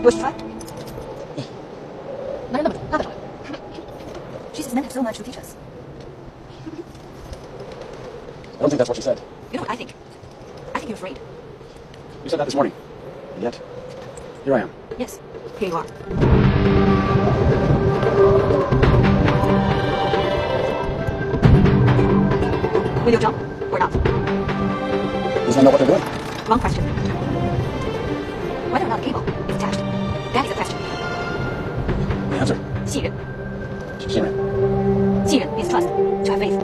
Wish to try? She says men have so much to teach us. I don't think that's what she said. You know what I think? I think you're afraid. You said that this morning. And yet, here I am. Yes, here you are. Will you jump or not? Does that know what they're doing? Wrong question. Whether or not a cable is attached, that is a question. The answer. 信任。 信任。